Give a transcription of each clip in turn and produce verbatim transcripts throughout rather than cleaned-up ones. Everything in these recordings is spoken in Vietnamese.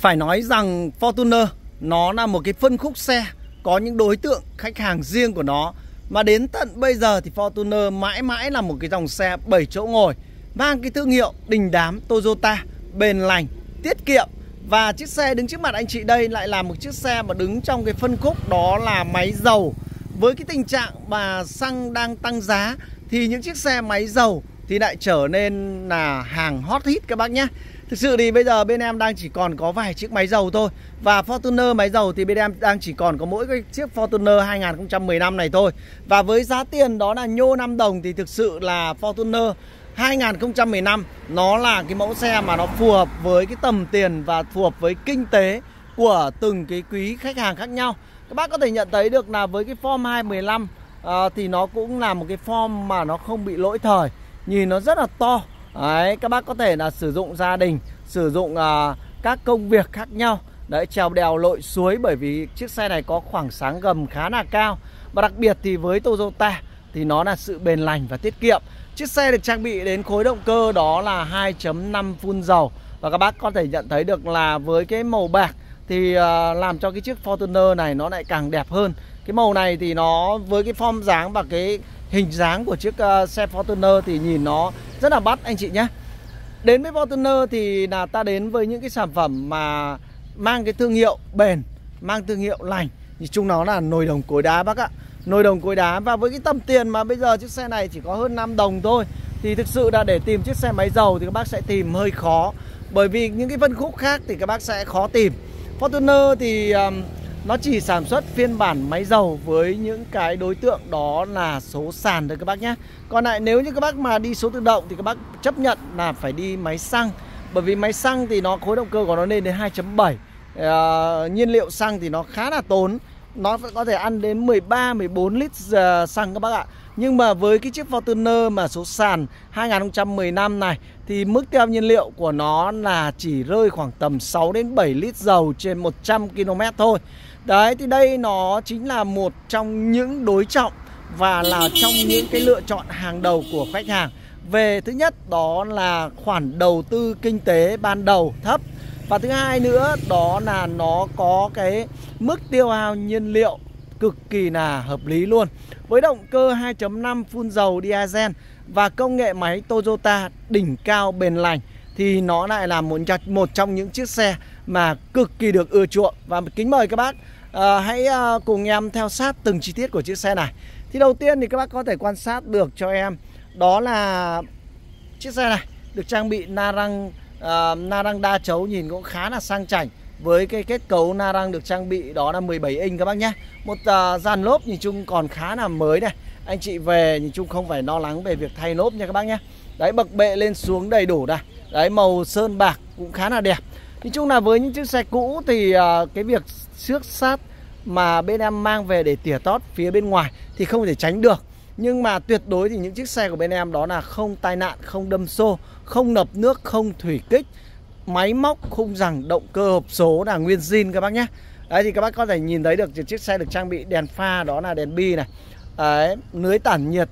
Phải nói rằng Fortuner nó là một cái phân khúc xe có những đối tượng khách hàng riêng của nó. Mà đến tận bây giờ thì Fortuner mãi mãi là một cái dòng xe bảy chỗ ngồi, mang cái thương hiệu đình đám Toyota, bền lành, tiết kiệm. Và chiếc xe đứng trước mặt anh chị đây lại là một chiếc xe mà đứng trong cái phân khúc đó là máy dầu. Với cái tình trạng mà xăng đang tăng giá thì những chiếc xe máy dầu thì lại trở nên là hàng hot hit các bác nhé. Thực sự thì bây giờ bên em đang chỉ còn có vài chiếc máy dầu thôi. Và Fortuner máy dầu thì bên em đang chỉ còn có mỗi cái chiếc Fortuner hai không một năm này thôi. Và với giá tiền đó là nhô năm đồng thì thực sự là Fortuner hai không một năm nó là cái mẫu xe mà nó phù hợp với cái tầm tiền và phù hợp với kinh tế của từng cái quý khách hàng khác nhau. Các bác có thể nhận thấy được là với cái form hai một năm à, thì nó cũng là một cái form mà nó không bị lỗi thời. Nhìn nó rất là to. Đấy, các bác có thể là sử dụng gia đình, sử dụng uh, các công việc khác nhau. Đấy, trèo đèo lội suối, bởi vì chiếc xe này có khoảng sáng gầm khá là cao. Và đặc biệt thì với Toyota thì nó là sự bền lành và tiết kiệm. Chiếc xe được trang bị đến khối động cơ đó là hai chấm năm phun dầu. Và các bác có thể nhận thấy được là với cái màu bạc thì uh, làm cho cái chiếc Fortuner này nó lại càng đẹp hơn. Cái màu này thì nó với cái form dáng và cái hình dáng của chiếc uh, xe Fortuner thì nhìn nó rất là bắt anh chị nhé. Đến với Fortuner thì là ta đến với những cái sản phẩm mà mang cái thương hiệu bền, mang thương hiệu lành. Thì chung nó là nồi đồng cối đá bác ạ. Nồi đồng cối đá. Và với cái tầm tiền mà bây giờ chiếc xe này chỉ có hơn năm đồng thôi thì thực sự là để tìm chiếc xe máy dầu thì các bác sẽ tìm hơi khó. Bởi vì những cái phân khúc khác thì các bác sẽ khó tìm. Fortuner thì um, nó chỉ sản xuất phiên bản máy dầu với những cái đối tượng đó là số sàn thôi các bác nhé. Còn lại nếu như các bác mà đi số tự động thì các bác chấp nhận là phải đi máy xăng. Bởi vì máy xăng thì nó khối động cơ của nó lên đến hai chấm bảy. à, Nhiên liệu xăng thì nó khá là tốn. Nó có thể ăn đến mười ba mười bốn lít uh, xăng các bác ạ. Nhưng mà với cái chiếc Fortuner mà số sàn hai không một năm này thì mức tiêu nhiên liệu của nó là chỉ rơi khoảng tầm sáu đến bảy lít dầu trên một trăm ki lô mét thôi. Đấy, thì đây nó chính là một trong những đối trọng và là trong những cái lựa chọn hàng đầu của khách hàng. Về thứ nhất đó là khoản đầu tư kinh tế ban đầu thấp. Và thứ hai nữa đó là nó có cái mức tiêu hao nhiên liệu cực kỳ là hợp lý luôn. Với động cơ hai chấm năm phun dầu diesel và công nghệ máy Toyota đỉnh cao bền lành thì nó lại là một, một trong những chiếc xe mà cực kỳ được ưa chuộng. Và kính mời các bác à, hãy à, cùng em theo sát từng chi tiết của chiếc xe này. Thì đầu tiên thì các bác có thể quan sát được cho em đó là chiếc xe này được trang bị na răng uh, na răng đa chấu, nhìn cũng khá là sang chảnh. Với cái kết cấu na răng được trang bị đó là mười bảy inch các bác nhé. Một uh, dàn lốp nhìn chung còn khá là mới này. Anh chị về nhìn chung không phải lo lắng về việc thay lốp nha các bác nhé. Đấy, bậc bệ lên xuống đầy đủ này. Đấy, màu sơn bạc cũng khá là đẹp. Nhìn chung là với những chiếc xe cũ thì uh, cái việc xước sát mà bên em mang về để tỉa tót phía bên ngoài thì không thể tránh được. Nhưng mà tuyệt đối thì những chiếc xe của bên em đó là không tai nạn, không đâm xô, không ngập nước, không thủy kích. Máy móc, khung giằng, động cơ, hộp số là nguyên zin các bác nhé. Đấy, thì các bác có thể nhìn thấy được chiếc xe được trang bị đèn pha đó là đèn bi này. Đấy, lưới tản nhiệt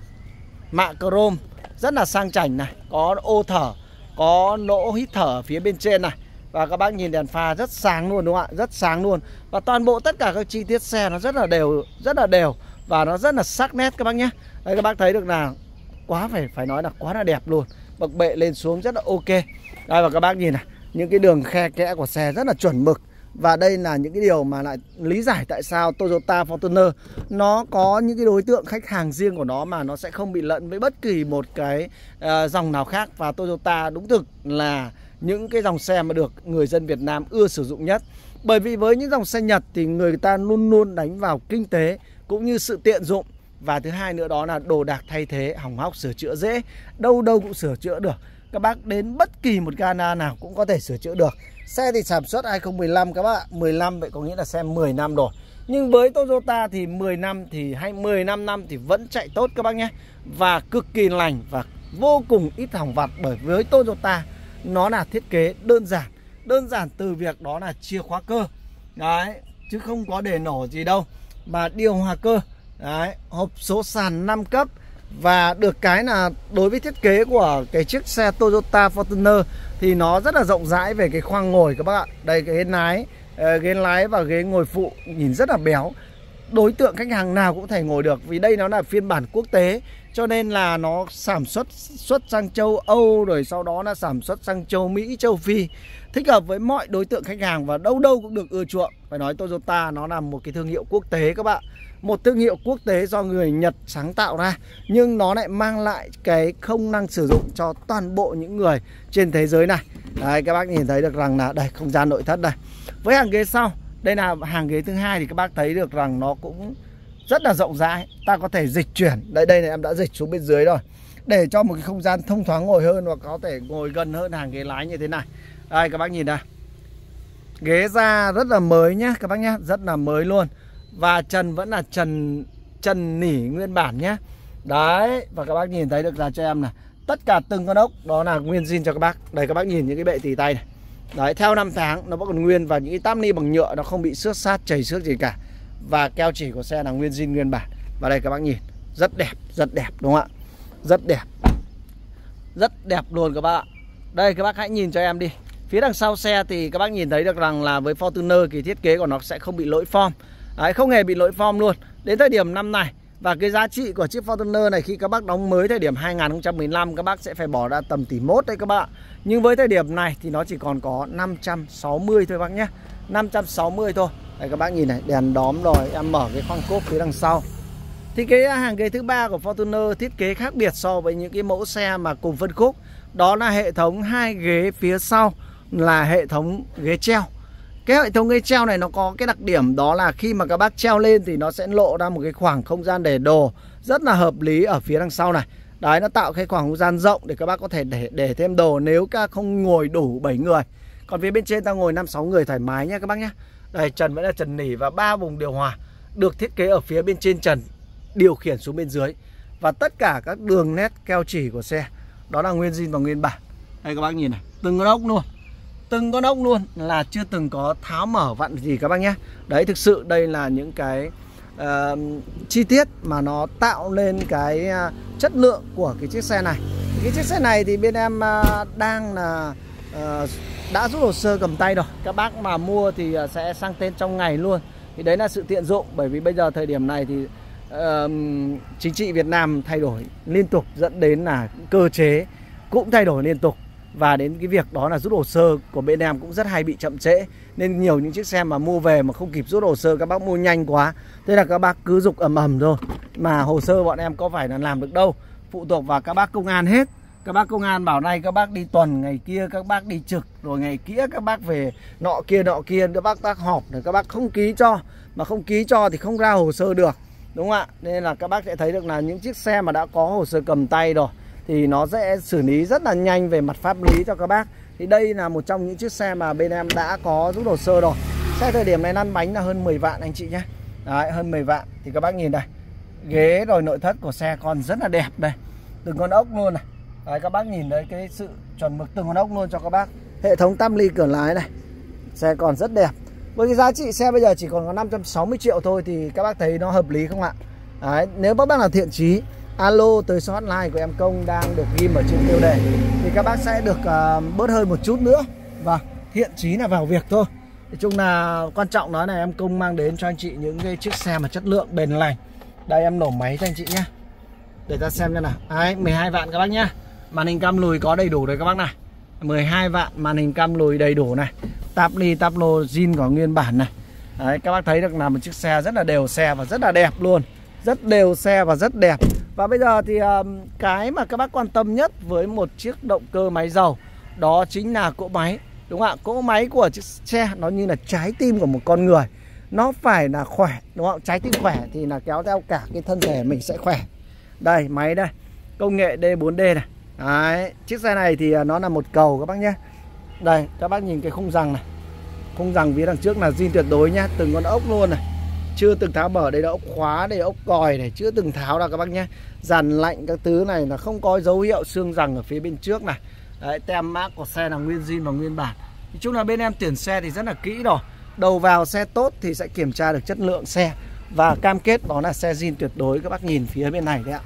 mạ chrome rất là sang chảnh này. Có ô thở, có lỗ hít thở phía bên trên này. Và các bác nhìn đèn pha rất sáng luôn đúng không ạ? Rất sáng luôn. Và toàn bộ tất cả các chi tiết xe nó rất là đều, rất là đều và nó rất là sắc nét các bác nhé. Đây, các bác thấy được là quá phải phải nói là quá là đẹp luôn. Bậc bệ lên xuống rất là ok. Đây, và các bác nhìn này, những cái đường khe kẽ của xe rất là chuẩn mực. Và đây là những cái điều mà lại lý giải tại sao Toyota Fortuner nó có những cái đối tượng khách hàng riêng của nó mà nó sẽ không bị lẫn với bất kỳ một cái uh, dòng nào khác. Và Toyota đúng thực là những cái dòng xe mà được người dân Việt Nam ưa sử dụng nhất. Bởi vì với những dòng xe Nhật thì người ta luôn luôn đánh vào kinh tế cũng như sự tiện dụng. Và thứ hai nữa đó là đồ đạc thay thế, hỏng hóc sửa chữa dễ, đâu đâu cũng sửa chữa được. Các bác đến bất kỳ một Ghana nào cũng có thể sửa chữa được. Xe thì sản xuất hai không một năm các bác ạ. mười lăm vậy có nghĩa là xe mười năm rồi. Nhưng với Toyota thì mười năm thì hay mười lăm năm thì vẫn chạy tốt các bác nhé. Và cực kỳ lành và vô cùng ít hỏng vặt. Bởi với Toyota nó là thiết kế đơn giản. Đơn giản từ việc đó là chìa khóa cơ. Đấy, chứ không có để nổ gì đâu. Mà điều hòa cơ. Đấy, hộp số sàn năm cấp. Và được cái là đối với thiết kế của cái chiếc xe Toyota Fortuner thì nó rất là rộng rãi về cái khoang ngồi các bác ạ. Đây cái ghế lái, ghế lái và ghế ngồi phụ nhìn rất là béo. Đối tượng khách hàng nào cũng có thể ngồi được, vì đây nó là phiên bản quốc tế, cho nên là nó sản xuất xuất sang châu Âu, rồi sau đó là sản xuất sang châu Mỹ, châu Phi, thích hợp với mọi đối tượng khách hàng và đâu đâu cũng được ưa chuộng. Phải nói Toyota nó là một cái thương hiệu quốc tế các bạn, một thương hiệu quốc tế do người Nhật sáng tạo ra, nhưng nó lại mang lại cái công năng sử dụng cho toàn bộ những người trên thế giới này. Đấy, các bác nhìn thấy được rằng là đây không gian nội thất đây. Với hàng ghế sau, đây là hàng ghế thứ hai thì các bác thấy được rằng nó cũng rất là rộng rãi. Ta có thể dịch chuyển. Đây đây này, em đã dịch xuống bên dưới rồi, để cho một cái không gian thông thoáng ngồi hơn, và có thể ngồi gần hơn hàng ghế lái như thế này. Đây các bác nhìn đây, ghế da rất là mới nhá các bác nhá, rất là mới luôn. Và trần vẫn là trần trần nỉ nguyên bản nhé. Đấy, và các bác nhìn thấy được ra cho em này, tất cả từng con ốc đó là nguyên zin cho các bác. Đây các bác nhìn những cái bệ tì tay này. Đấy, theo năm tháng nó vẫn còn nguyên, và những cái táp ni bằng nhựa nó không bị xước sát, chảy xước gì cả. Và keo chỉ của xe là nguyên zin nguyên bản. Và đây các bác nhìn, rất đẹp, rất đẹp đúng không ạ? Rất đẹp. Rất đẹp luôn các bác ạ. Đây các bác hãy nhìn cho em đi. Phía đằng sau xe thì các bác nhìn thấy được rằng là với Fortuner thì thiết kế của nó sẽ không bị lỗi form. Đấy, không hề bị lỗi form luôn. Đến thời điểm năm này, và cái giá trị của chiếc Fortuner này khi các bác đóng mới thời điểm hai nghìn không trăm mười lăm, các bác sẽ phải bỏ ra tầm tỷ mốt đấy các bạn. Nhưng với thời điểm này thì nó chỉ còn có năm trăm sáu mươi thôi bác nhé, năm trăm sáu mươi thôi. Đây các bác nhìn này, đèn đóm rồi, em mở cái khoang cốp phía đằng sau. Thì cái hàng ghế thứ ba của Fortuner thiết kế khác biệt so với những cái mẫu xe mà cùng phân khúc. Đó là hệ thống hai ghế phía sau là hệ thống ghế treo. Cái hệ thống ghế treo này nó có cái đặc điểm đó là khi mà các bác treo lên thì nó sẽ lộ ra một cái khoảng không gian để đồ rất là hợp lý ở phía đằng sau này. Đấy, nó tạo cái khoảng không gian rộng để các bác có thể để để thêm đồ nếu các không ngồi đủ bảy người. Còn phía bên trên ta ngồi năm sáu người thoải mái nhé các bác nhé. Đây, trần vẫn là trần nỉ và ba vùng điều hòa được thiết kế ở phía bên trên trần, điều khiển xuống bên dưới. Và tất cả các đường nét keo chỉ của xe đó là nguyên zin và nguyên bản. Đây các bác nhìn này, từng con ốc luôn. Từng con ốc luôn là chưa từng có tháo mở vặn gì các bác nhé. Đấy, thực sự đây là những cái uh, chi tiết mà nó tạo lên cái uh, chất lượng của cái chiếc xe này. Cái chiếc xe này thì bên em uh, đang là uh, đã rút hồ sơ cầm tay rồi. Các bác mà mua thì uh, sẽ sang tên trong ngày luôn. Thì đấy là sự tiện dụng, bởi vì bây giờ thời điểm này thì uh, chính trị Việt Nam thay đổi liên tục, dẫn đến là cơ chế cũng thay đổi liên tục. Và đến cái việc đó là rút hồ sơ của bên em cũng rất hay bị chậm trễ. Nên nhiều những chiếc xe mà mua về mà không kịp rút hồ sơ, các bác mua nhanh quá, thế là các bác cứ giục ầm ầm thôi. Mà hồ sơ bọn em có phải là làm được đâu, phụ thuộc vào các bác công an hết. Các bác công an bảo nay các bác đi tuần, ngày kia các bác đi trực, rồi ngày kia các bác về nọ kia nọ kia, các bác tác họp rồi các bác không ký cho. Mà không ký cho thì không ra hồ sơ được, đúng không ạ? Nên là các bác sẽ thấy được là những chiếc xe mà đã có hồ sơ cầm tay rồi thì nó sẽ xử lý rất là nhanh về mặt pháp lý cho các bác. Thì đây là một trong những chiếc xe mà bên em đã có rút hồ sơ rồi. Xe thời điểm này lăn bánh là hơn mười vạn anh chị nhé. Đấy, hơn mười vạn. Thì các bác nhìn đây, ghế rồi nội thất của xe còn rất là đẹp đây, từng con ốc luôn này. Đấy, các bác nhìn thấy cái sự chuẩn mực từng con ốc luôn cho các bác. Hệ thống tam ly cửa lái này, xe còn rất đẹp. Với cái giá trị xe bây giờ chỉ còn có năm trăm sáu mươi triệu thôi thì các bác thấy nó hợp lý không ạ? Đấy, nếu các bác là thiện chí, alo tới số hotline của em Công đang được ghim ở trên tiêu đề thì các bác sẽ được uh, bớt hơn một chút nữa. Và thiện chí là vào việc thôi. Nói chung là quan trọng đó là em Công mang đến cho anh chị những cái chiếc xe mà chất lượng bền lành. Đây em nổ máy cho anh chị nhé, để ta xem nha nào. Đấy, mười hai vạn các bác nhá. Màn hình cam lùi có đầy đủ đấy các bác này. mười hai vạn, màn hình cam lùi đầy đủ này. Táp ly, táp lô zin có nguyên bản này. Đấy, các bác thấy được là một chiếc xe rất là đều xe và rất là đẹp luôn. Rất đều xe và rất đẹp. Và bây giờ thì um, cái mà các bác quan tâm nhất với một chiếc động cơ máy dầu đó chính là cỗ máy. Đúng không ạ? Cỗ máy của chiếc xe nó như là trái tim của một con người. Nó phải là khỏe, đúng không? Trái tim khỏe thì là kéo theo cả cái thân thể mình sẽ khỏe. Đây, máy đây, công nghệ D bốn D này. Đấy, chiếc xe này thì nó là một cầu các bác nhé. Đây, các bác nhìn cái khung răng này. Khung răng phía đằng trước là zin tuyệt đối nhá, từng con ốc luôn này. Chưa từng tháo mở, đây là ốc khóa, đây là ốc còi này, chưa từng tháo ra các bác nhé. Dàn lạnh các thứ này là không có dấu hiệu xương răng ở phía bên trước này. Đấy, tem mác của xe là nguyên zin và nguyên bản. Nói chung là bên em tuyển xe thì rất là kỹ rồi. Đầu vào xe tốt thì sẽ kiểm tra được chất lượng xe và cam kết đó là xe zin tuyệt đối. Các bác nhìn phía bên này đấy ạ.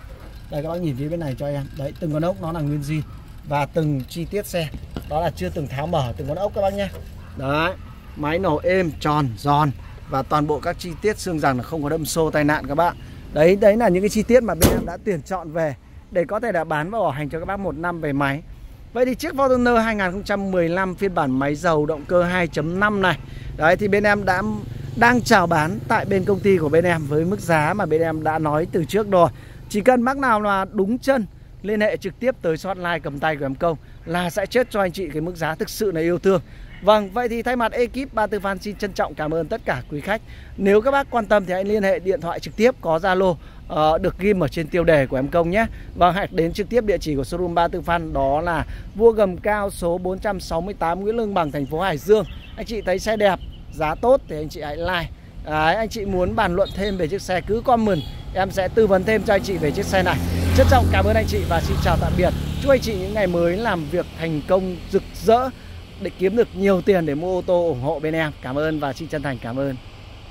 Đây các bác nhìn phía bên này cho em. Đấy, từng con ốc nó là nguyên zin. Và từng chi tiết xe đó là chưa từng tháo mở từng con ốc các bác nhé. Đấy, máy nổ êm, tròn, giòn. Và toàn bộ các chi tiết xương rằng là không có đâm xô tai nạn các bạn. Đấy, đấy là những cái chi tiết mà bên em đã tuyển chọn về để có thể đã bán và bảo hành cho các bác một năm về máy. Vậy thì chiếc Fortuner hai không một năm phiên bản máy dầu động cơ hai chấm năm này, đấy thì bên em đã đang chào bán tại bên công ty của bên em với mức giá mà bên em đã nói từ trước rồi. Chỉ cần bác nào là đúng chân liên hệ trực tiếp tới số hotline cầm tay của em Công là sẽ chốt cho anh chị cái mức giá thực sự là yêu thương. Vâng, vậy thì thay mặt ekip ba tư Fan xin trân trọng cảm ơn tất cả quý khách. Nếu các bác quan tâm thì hãy liên hệ điện thoại trực tiếp, có Zalo uh, được ghim ở trên tiêu đề của em Công nhé. Vâng, hãy đến trực tiếp địa chỉ của showroom ba tư Fan, đó là Vua Gầm Cao số bốn trăm sáu mươi tám Nguyễn Lương Bằng, thành phố Hải Dương. Anh chị thấy xe đẹp, giá tốt thì anh chị hãy like. Đấy, anh chị muốn bàn luận thêm về chiếc xe cứ comment, em sẽ tư vấn thêm cho anh chị về chiếc xe này. Trân trọng cảm ơn anh chị và xin chào tạm biệt. Chúc anh chị những ngày mới làm việc thành công rực rỡ để kiếm được nhiều tiền để mua ô tô ủng hộ bên em. Cảm ơn và xin chân thành cảm ơn.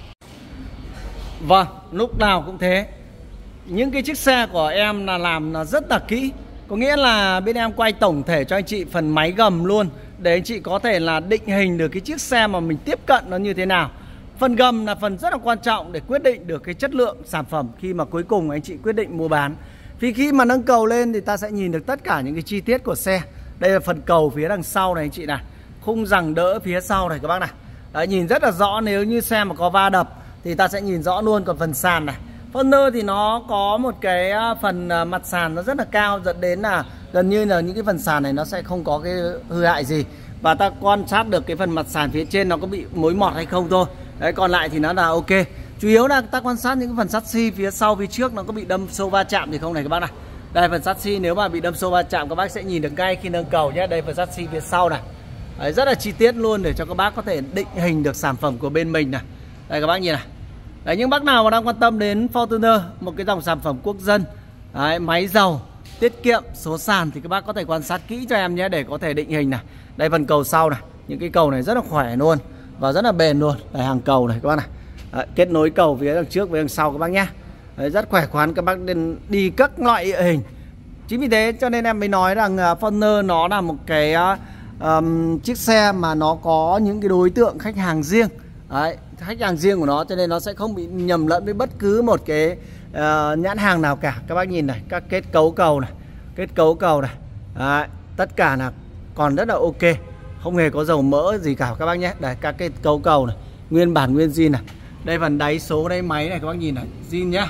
Vâng, lúc nào cũng thế. Những cái chiếc xe của em là làm là rất là kỹ. Có nghĩa là bên em quay tổng thể cho anh chị phần máy gầm luôn, để anh chị có thể là định hình được cái chiếc xe mà mình tiếp cận nó như thế nào. Phần gầm là phần rất là quan trọng để quyết định được cái chất lượng sản phẩm khi mà cuối cùng anh chị quyết định mua bán. Vì khi mà nâng cầu lên thì ta sẽ nhìn được tất cả những cái chi tiết của xe. Đây là phần cầu phía đằng sau này anh chị này, khung giằng đỡ phía sau này các bác này. Đấy, nhìn rất là rõ, nếu như xe mà có va đập thì ta sẽ nhìn rõ luôn. Còn phần sàn này, Fortuner thì nó có một cái phần mặt sàn nó rất là cao, dẫn đến là gần như là những cái phần sàn này nó sẽ không có cái hư hại gì. Và ta quan sát được cái phần mặt sàn phía trên nó có bị mối mọt hay không thôi. Đấy, còn lại thì nó là ok. Chủ yếu là ta quan sát những cái phần sắt xi phía sau phía trước nó có bị đâm sâu va chạm thì không này các bác này. Đây, phần sắt xi nếu mà bị đâm sâu va chạm các bác sẽ nhìn được ngay khi nâng cầu nhé. Đây, phần sắt xi phía sau này. Đấy, rất là chi tiết luôn để cho các bác có thể định hình được sản phẩm của bên mình này. Đây các bác nhìn này. Đấy, những bác nào mà đang quan tâm đến Fortuner, một cái dòng sản phẩm quốc dân, đấy, máy dầu, tiết kiệm, số sàn thì các bác có thể quan sát kỹ cho em nhé để có thể định hình này. Đây, phần cầu sau này, những cái cầu này rất là khỏe luôn và rất là bền luôn. Đây, hàng cầu này các bác này. Đấy, kết nối cầu phía đằng trước với đằng sau các bác nhé. Đấy, rất khỏe khoắn, các bác nên đi các loại địa hình. Chính vì thế cho nên em mới nói rằng uh, Fortuner nó là một cái uh, um, chiếc xe mà nó có những cái đối tượng khách hàng riêng. Đấy, khách hàng riêng của nó, cho nên nó sẽ không bị nhầm lẫn với bất cứ một cái uh, nhãn hàng nào cả. Các bác nhìn này, các kết cấu cầu này, kết cấu cầu này. Đấy, tất cả là còn rất là ok, không hề có dầu mỡ gì cả các bác nhé. Đây, các cái cấu cầu này nguyên bản nguyên zin này. Đây, phần đáy số đây máy này các bác nhìn này, zin nhá.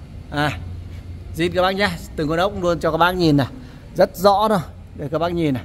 À, zin các bác nhé, từng con ốc luôn cho các bác nhìn này, rất rõ thôi. Đây các bác nhìn này.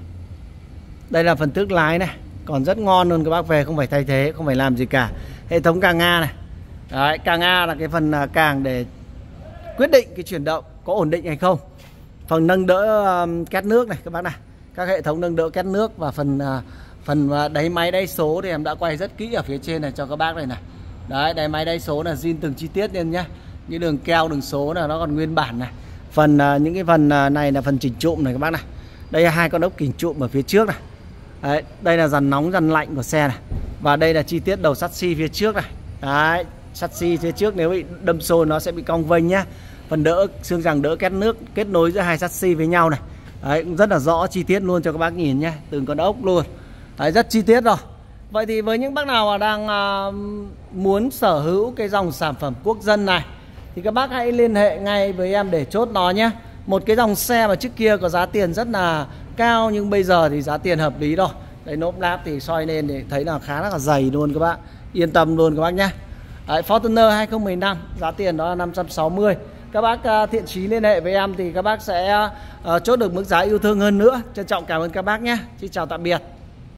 Đây là phần tước lái này, còn rất ngon luôn các bác, về không phải thay thế, không phải làm gì cả. Hệ thống càng A này. Đấy, càng A là cái phần càng để quyết định cái chuyển động có ổn định hay không. Phần nâng đỡ um, két nước này các bác này, các hệ thống nâng đỡ két nước. Và phần uh, phần uh, đáy máy đáy số thì em đã quay rất kỹ ở phía trên này cho các bác này này. Đấy, đáy máy đáy số là zin từng chi tiết lên nhá. Những đường keo đường số là nó còn nguyên bản này. Phần uh, những cái phần uh, này là phần chỉnh trụm này các bác này. Đây là hai con ốc chỉnh trụm ở phía trước này. Đấy, đây là dàn nóng dàn lạnh của xe này. Và đây là chi tiết đầu sắt xi phía trước này. Đấy, sắt xi phía trước nếu bị đâm xô nó sẽ bị cong vênh nhá. Phần đỡ xương giằng đỡ két nước kết nối giữa hai sắt xi với nhau này. Đấy, cũng rất là rõ chi tiết luôn cho các bác nhìn nhé, từng con ốc luôn. Đấy, rất chi tiết rồi. Vậy thì với những bác nào mà đang uh, muốn sở hữu cái dòng sản phẩm quốc dân này thì các bác hãy liên hệ ngay với em để chốt nó nhé. Một cái dòng xe mà trước kia có giá tiền rất là cao nhưng bây giờ thì giá tiền hợp lý rồi. Đây, nốp láp thì soi lên để thấy là khá là dày luôn các bác, yên tâm luôn các bác nhé. Đấy, Fortuner hai không một năm giá tiền đó là năm trăm sáu mươi. Các bác uh, thiện chí liên hệ với em thì các bác sẽ uh, chốt được mức giá yêu thương hơn nữa. Trân trọng cảm ơn các bác nhé. Xin chào tạm biệt.